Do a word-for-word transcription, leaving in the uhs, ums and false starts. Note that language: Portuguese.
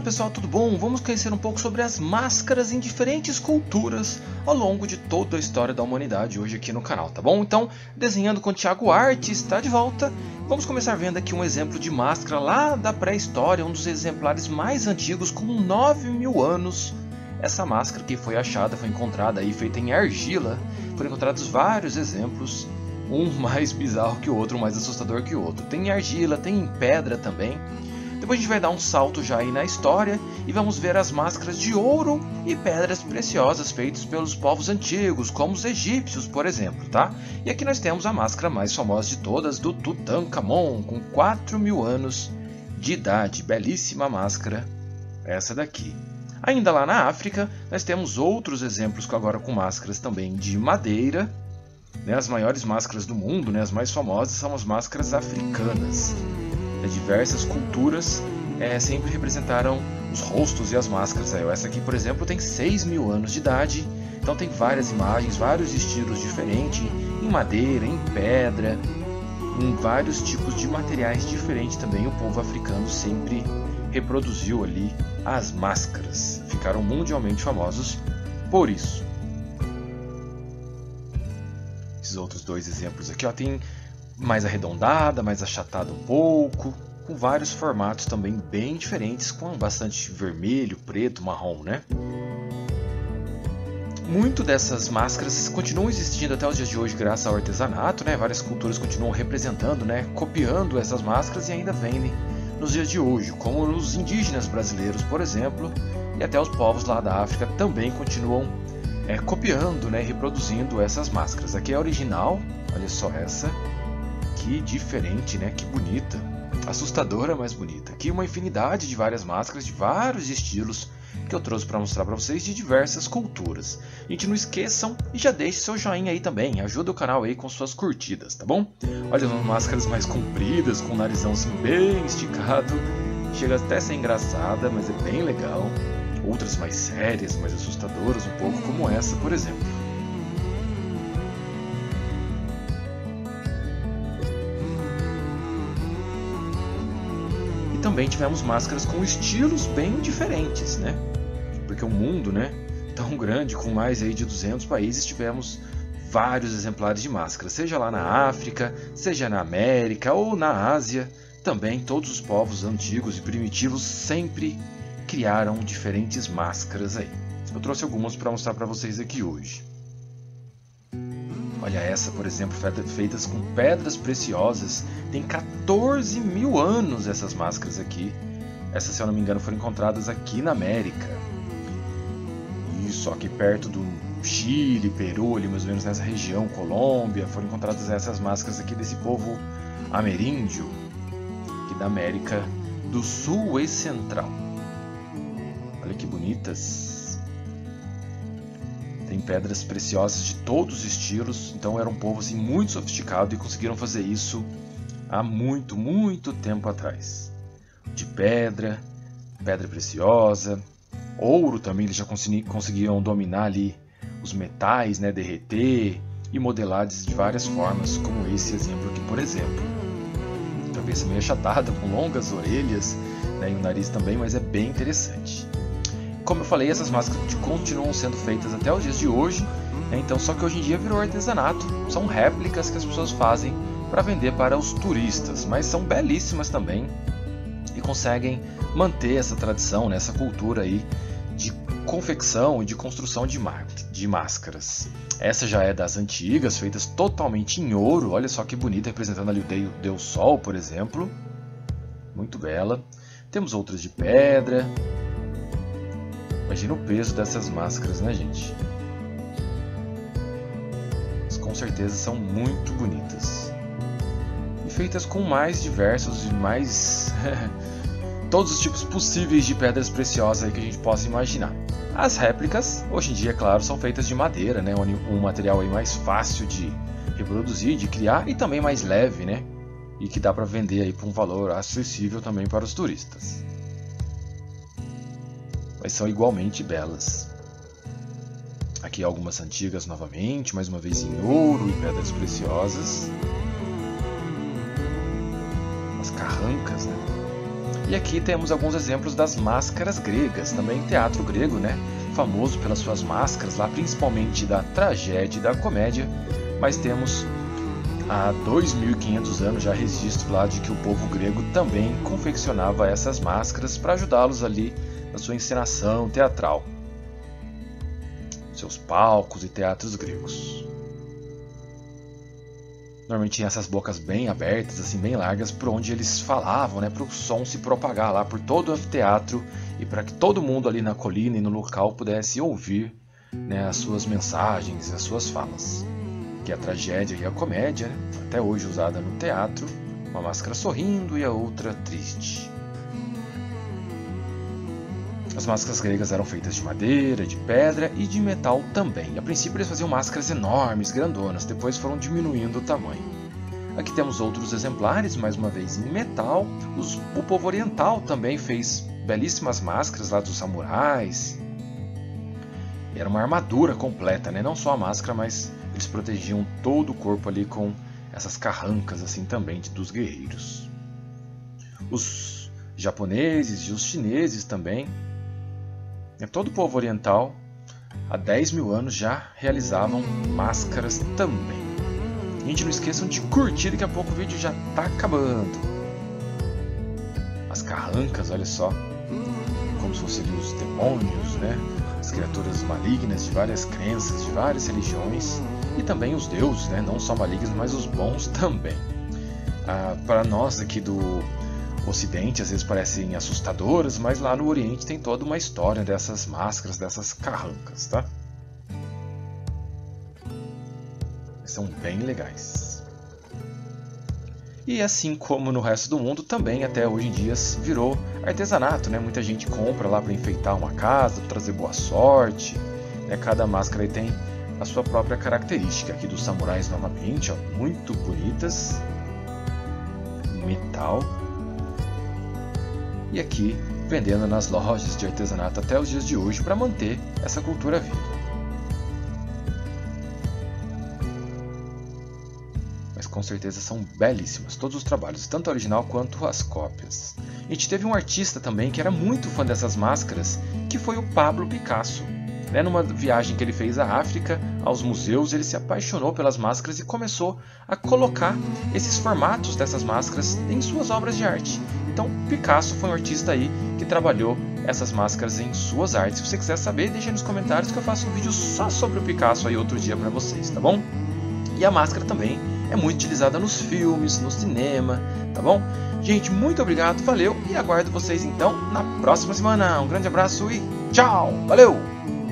pessoal, tudo bom? Vamos conhecer um pouco sobre as máscaras em diferentes culturas ao longo de toda a história da humanidade hoje aqui no canal, tá bom? Então, Desenhando com Thiago Arte está de volta. Vamos começar vendo aqui um exemplo de máscara lá da pré-história, um dos exemplares mais antigos com nove mil anos. Essa máscara que foi achada, foi encontrada aí, feita em argila. Foram encontrados vários exemplos, um mais bizarro que o outro, um mais assustador que o outro. Tem em argila, tem em pedra também. Depois a gente vai dar um salto já aí na história e vamos ver as máscaras de ouro e pedras preciosas feitas pelos povos antigos, como os egípcios, por exemplo, tá? E aqui nós temos a máscara mais famosa de todas, do Tutankhamon, com quatro mil anos de idade. Belíssima máscara, essa daqui. Ainda lá na África, nós temos outros exemplos agora com máscaras também de madeira. Né? As maiores máscaras do mundo, né? As mais famosas, são as máscaras africanas. Diversas culturas é, sempre representaram os rostos e as máscaras. Essa aqui, por exemplo, tem seis mil anos de idade, então tem várias imagens, vários estilos diferentes, em madeira, em pedra, em vários tipos de materiais diferentes também. O povo africano sempre reproduziu ali as máscaras, ficaram mundialmente famosos por isso. Esses outros dois exemplos aqui, ó, tem mais arredondada, mais achatada um pouco, com vários formatos também bem diferentes, com bastante vermelho, preto, marrom, né? Muito dessas máscaras continuam existindo até os dias de hoje graças ao artesanato, né? Várias culturas continuam representando, né? Copiando essas máscaras e ainda vendem nos dias de hoje, como os indígenas brasileiros, por exemplo, e até os povos lá da África também continuam é, copiando, né? Reproduzindo essas máscaras. Aqui é a original, olha só essa. Que diferente, né? Que bonita. Assustadora, mas bonita. Aqui uma infinidade de várias máscaras, de vários estilos que eu trouxe para mostrar para vocês de diversas culturas. Gente, não esqueçam e já deixe seu joinha aí também. Ajuda o canal aí com suas curtidas, tá bom? Olha, umas máscaras mais compridas, com o narizão assim bem esticado. Chega até a ser engraçada, mas é bem legal. Outras mais sérias, mais assustadoras um pouco, como essa, por exemplo. Também tivemos máscaras com estilos bem diferentes, né? Porque o mundo, né, tão grande, com mais aí de duzentos países, tivemos vários exemplares de máscaras, seja lá na África, seja na América ou na Ásia. Também todos os povos antigos e primitivos sempre criaram diferentes máscaras aí. Eu trouxe algumas para mostrar para vocês aqui hoje. Olha essa, por exemplo, feitas com pedras preciosas. Tem quatorze mil anos essas máscaras aqui. Essas, se eu não me engano, foram encontradas aqui na América. Isso, aqui perto do Chile, Peru, ali mais ou menos nessa região, Colômbia. Foram encontradas essas máscaras aqui desse povo ameríndio, aqui da América do Sul e Central. Olha que bonitas. Tem pedras preciosas de todos os estilos, então era um povo assim, muito sofisticado e conseguiram fazer isso há muito, muito tempo atrás. De pedra, pedra preciosa, ouro também, eles já conseguiam dominar ali os metais, né, derreter e modelar de várias formas, como esse exemplo aqui, por exemplo. Cabeça meio achatada, com longas orelhas, né, e o nariz também, mas é bem interessante. Como eu falei, essas máscaras continuam sendo feitas até os dias de hoje, né? Então, só que hoje em dia virou artesanato, são réplicas que as pessoas fazem para vender para os turistas, mas são belíssimas também e conseguem manter essa tradição, né? Essa cultura aí de confecção e de construção de, de máscaras. Essa já é das antigas, feitas totalmente em ouro, olha só que bonita, representando ali o Deus Sol, por exemplo, muito bela. Temos outras de pedra. Imagina o peso dessas máscaras, né, gente? Mas, com certeza são muito bonitas. E feitas com mais diversos e mais... todos os tipos possíveis de pedras preciosas aí que a gente possa imaginar. As réplicas, hoje em dia, claro, são feitas de madeira, né? Um material aí mais fácil de reproduzir, de criar e também mais leve, né? E que dá para vender aí por um valor acessível também para os turistas. Mas são igualmente belas. Aqui algumas antigas novamente, mais uma vez em ouro e pedras preciosas. Umas carrancas, né? E aqui temos alguns exemplos das máscaras gregas, também teatro grego, né? Famoso pelas suas máscaras, lá principalmente da tragédia e da comédia, mas temos há dois mil e quinhentos anos já registro lá de que o povo grego também confeccionava essas máscaras para ajudá-los ali na sua encenação teatral, seus palcos e teatros gregos. Normalmente tinha essas bocas bem abertas, assim, bem largas, por onde eles falavam, né, para o som se propagar lá por todo o anfiteatro e para que todo mundo ali na colina e no local pudesse ouvir, né, as suas mensagens, as suas falas. Que é a tragédia e a comédia, né, até hoje usada no teatro, uma máscara sorrindo e a outra triste. As máscaras gregas eram feitas de madeira, de pedra e de metal também. A princípio eles faziam máscaras enormes, grandonas, depois foram diminuindo o tamanho. Aqui temos outros exemplares, mais uma vez em metal. Os, o povo oriental também fez belíssimas máscaras lá dos samurais. Era uma armadura completa, né? Não só a máscara, mas eles protegiam todo o corpo ali com essas carrancas assim também dos guerreiros. Os japoneses e os chineses também, todo o povo oriental, há dez mil anos já realizavam máscaras também. Gente, não esqueçam de curtir, daqui a pouco o vídeo já está acabando. As carrancas, olha só, como se fossem os demônios, né? As criaturas malignas de várias crenças, de várias religiões, e também os deuses, né? Não só malignos, mas os bons também. Ah, para nós aqui do Ocidente, às vezes parecem assustadoras, mas lá no Oriente tem toda uma história dessas máscaras, dessas carrancas, tá? São bem legais. E assim como no resto do mundo, também até hoje em dia virou artesanato, né? Muita gente compra lá para enfeitar uma casa, trazer boa sorte, né? Cada máscara aí tem a sua própria característica. Aqui dos samurais novamente, ó, muito bonitas, metal. E aqui vendendo nas lojas de artesanato até os dias de hoje para manter essa cultura viva. Mas com certeza são belíssimas, todos os trabalhos, tanto a original quanto as cópias. A gente teve um artista também que era muito fã dessas máscaras, que foi o Pablo Picasso. Né? Numa viagem que ele fez à África, aos museus, ele se apaixonou pelas máscaras e começou a colocar esses formatos dessas máscaras em suas obras de arte. Então, Picasso foi um artista aí que trabalhou essas máscaras em suas artes. Se você quiser saber, deixa aí nos comentários que eu faço um vídeo só sobre o Picasso aí outro dia para vocês, tá bom? E a máscara também é muito utilizada nos filmes, no cinema, tá bom? Gente, muito obrigado, valeu e aguardo vocês então na próxima semana. Um grande abraço e tchau, valeu!